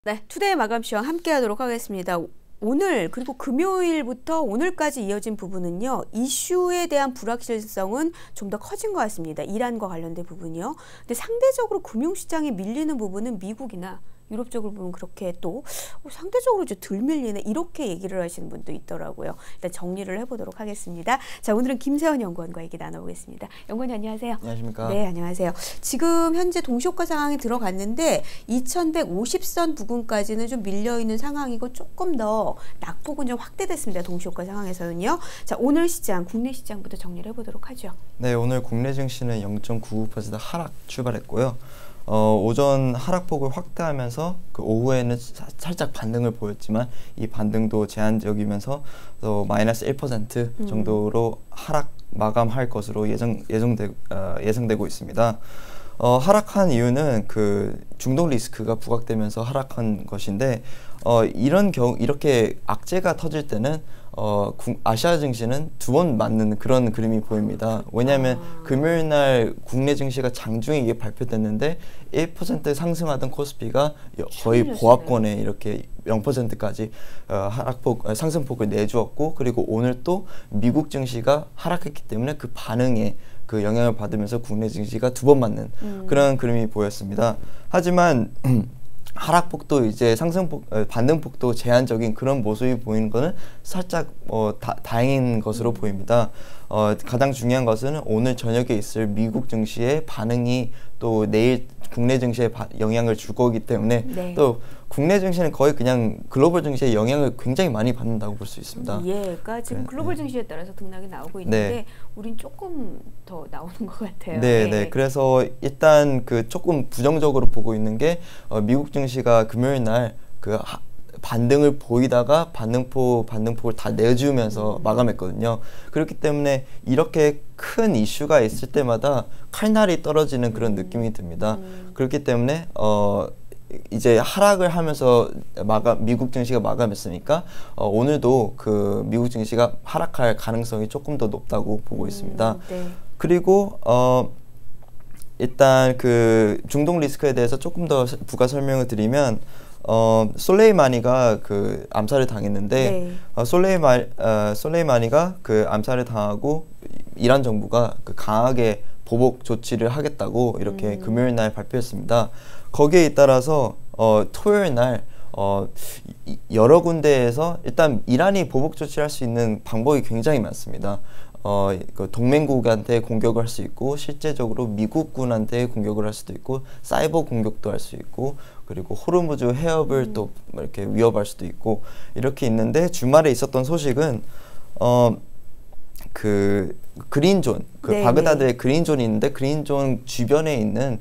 네, 투데이 마감 시황 함께 하도록 하겠습니다. 오늘 그리고 금요일부터 오늘까지 이어진 부분은요. 이슈에 대한 불확실성은 좀 더 커진 것 같습니다. 이란과 관련된 부분이요. 근데 상대적으로 금융시장에 밀리는 부분은 미국이나 유럽 쪽으로 보면 그렇게 또 상대적으로 좀 덜 밀리네 이렇게 얘기를 하시는 분도 있더라고요. 일단 정리를 해보도록 하겠습니다. 자, 오늘은 김세원 연구원과 얘기 나눠보겠습니다. 연구원님 안녕하세요. 안녕하십니까. 네, 안녕하세요. 지금 현재 동시효과 상황이 들어갔는데 2150선 부근까지는 좀 밀려있는 상황이고 조금 더 낙폭은 좀 확대됐습니다. 동시효과 상황에서는요. 자, 오늘 시장, 국내 시장부터 정리를 해보도록 하죠. 네, 오늘 국내 증시는 0.99% 하락 출발했고요. 오전 하락폭을 확대하면서 그 오후에는 살짝 반등을 보였지만 이 반등도 제한적이면서 마이너스 1% 정도로 하락 마감할 것으로 예상되고 있습니다. 하락한 이유는 그 중동 리스크가 부각되면서 하락한 것인데 이런 경우 이렇게 악재가 터질 때는 아시아 증시는 두 번 맞는 그런 그림이 보입니다. 왜냐하면 금요일 날 국내 증시가 장중에 이게 발표됐는데 1% 상승하던 코스피가 거의 보합권에 이렇게 0%까지 상승폭을 내주었고, 그리고 오늘 또 미국 증시가 하락했기 때문에 그 반응에 그 영향을 받으면서 국내 증시가 두 번 맞는 그런 그림이 보였습니다. 하지만 하락폭도 이제 반등폭도 제한적인 그런 모습이 보이는 것은 살짝 다행인 것으로 보입니다. 가장 중요한 것은 오늘 저녁에 있을 미국 증시의 반응이 또 내일 국내 증시에 영향을 줄 거기 때문에 네. 또 국내 증시는 거의 그냥 글로벌 증시에 영향을 굉장히 많이 받는다고 볼 수 있습니다. 예, 그러니까 지금 글로벌 증시에 따라서 등락이 나오고 있는데 우린 조금 더 나오는 것 같아요. 네, 네. 그래서 일단 그 조금 부정적으로 보고 있는 게 미국 증시가 금요일 날 그 반등을 보이다가 반등폭을 다 내주면서 마감했거든요. 그렇기 때문에 이렇게 큰 이슈가 있을 때마다 칼날이 떨어지는 그런 느낌이 듭니다. 그렇기 때문에 이제 하락을 하면서 미국 증시가 마감했으니까 오늘도 그 미국 증시가 하락할 가능성이 조금 더 높다고 보고 있습니다. 네. 그리고 일단 그 중동 리스크에 대해서 조금 더 부가 설명을 드리면 솔레이마니가 그 암살을 당했는데 솔레이마니가 그 암살을 당하고 이란 정부가 그 강하게 보복 조치를 하겠다고 이렇게 금요일 날 발표했습니다. 거기에 따라서 토요일 날 여러 군데에서 일단 이란이 보복 조치를 할 수 있는 방법이 굉장히 많습니다. 그 동맹국한테 공격을 할 수 있고, 실제적으로 미국군한테 공격을 할 수도 있고, 사이버 공격도 할 수 있고, 그리고 호르무즈 해협을 또 이렇게 위협할 수도 있고, 이렇게 있는데 주말에 있었던 소식은 그 그린존, 그 바그다드에 그린존이 있는데 그린존 주변에 있는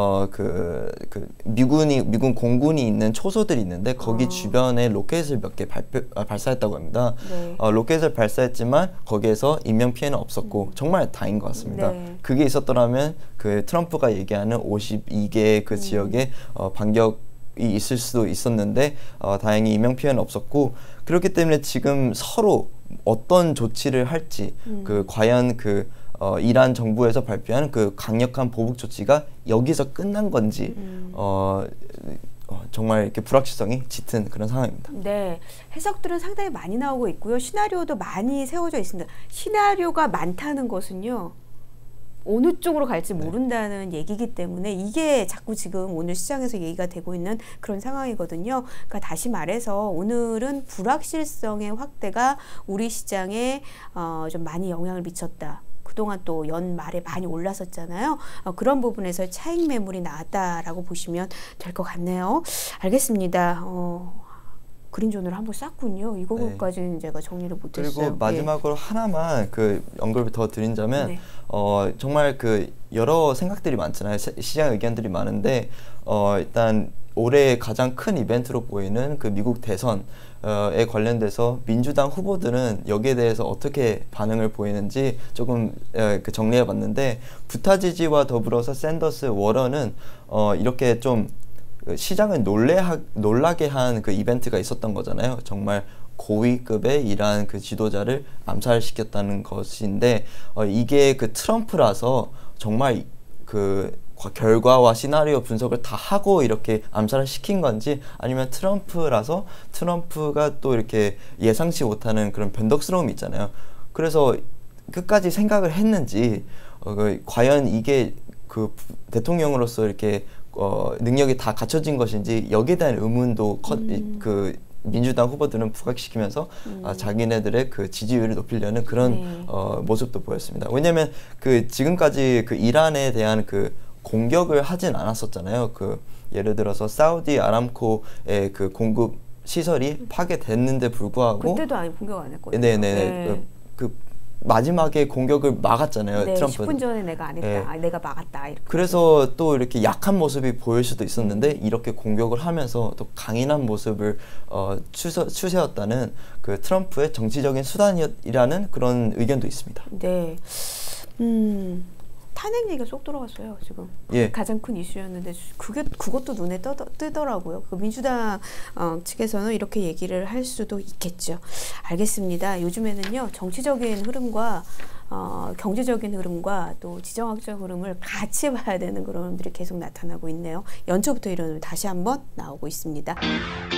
미군 공군이 있는 초소들이 있는데 거기 주변에 로켓을 몇 개 발사했다고 합니다. 로켓을 발사했지만 거기에서 인명 피해는 없었고 정말 다행인 것 같습니다. 그게 있었더라면 그 트럼프가 얘기하는 52개의 그 지역에 반격이 있을 수도 있었는데 다행히 인명 피해는 없었고, 그렇기 때문에 지금 서로 어떤 조치를 할지 그 과연 그 이란 정부에서 발표한 그 강력한 보복 조치가 여기서 끝난 건지 정말 이렇게 불확실성이 짙은 그런 상황입니다. 네, 해석들은 상당히 많이 나오고 있고요. 시나리오도 많이 세워져 있습니다. 시나리오가 많다는 것은요, 어느 쪽으로 갈지 모른다는 얘기이기 때문에 이게 자꾸 지금 오늘 시장에서 얘기가 되고 있는 그런 상황이거든요. 그러니까 다시 말해서 오늘은 불확실성의 확대가 우리 시장에 좀 많이 영향을 미쳤다. 그동안 또 연말에 많이 올랐었잖아요. 그런 부분에서 차익 매물이 나왔다라고 보시면 될 것 같네요. 알겠습니다. 그린존을 한번 쌌군요. 이거까지는 제가 정리를 못했어요. 그리고 마지막으로 하나만 그 언급을 더 드린다면 정말 그 여러 생각들이 많잖아요. 시장 의견들이 많은데 일단 올해 가장 큰 이벤트로 보이는 그 미국 대선에 관련돼서 민주당 후보들은 여기에 대해서 어떻게 반응을 보이는지 조금 정리해봤는데, 부타지지와 더불어서 샌더스, 워런은 이렇게 좀 시장을 놀라게 한 그 이벤트가 있었던 거잖아요. 정말 고위급의 이란 그 지도자를 암살시켰다는 것인데 이게 그 트럼프라서 정말 그 결과와 시나리오 분석을 다 하고 이렇게 암살을 시킨 건지, 아니면 트럼프라서 트럼프가 또 이렇게 예상치 못하는 그런 변덕스러움이 있잖아요. 그래서 끝까지 생각을 했는지, 과연 이게 그 대통령으로서 이렇게 능력이 다 갖춰진 것인지, 여기에 대한 의문도 그 민주당 후보들은 부각시키면서 자기네들의 그 지지율을 높이려는 그런 모습도 보였습니다. 왜냐하면 그 지금까지 그 이란에 대한 그 공격을 하진 않았었잖아요. 그 예를 들어서 사우디 아람코의 그 공급 시설이 파괴됐는데 불구하고 그때도 아니 공격 안 했거든요. 네네. 그 마지막에 공격을 막았잖아요. 네, 트럼프. 10분 전에 내가 안 했다. 네. 내가 막았다. 이렇게. 그래서 또 이렇게 약한 모습이 보일 수도 있었는데 이렇게 공격을 하면서 또 강인한 모습을 추세웠다는 그 트럼프의 정치적인 수단이라는 그런 의견도 있습니다. 네. 탄핵 얘기가 쏙 들어갔어요. 지금 예. 가장 큰 이슈였는데 그것도 눈에 뜨더라고요. 그 민주당 측에서는 이렇게 얘기를 할 수도 있겠죠. 알겠습니다. 요즘에는요, 정치적인 흐름과 경제적인 흐름과 또 지정학적 흐름을 같이 봐야 되는 그런 흐름들이 계속 나타나고 있네요. 연초부터 이런 흐름 다시 한번 나오고 있습니다.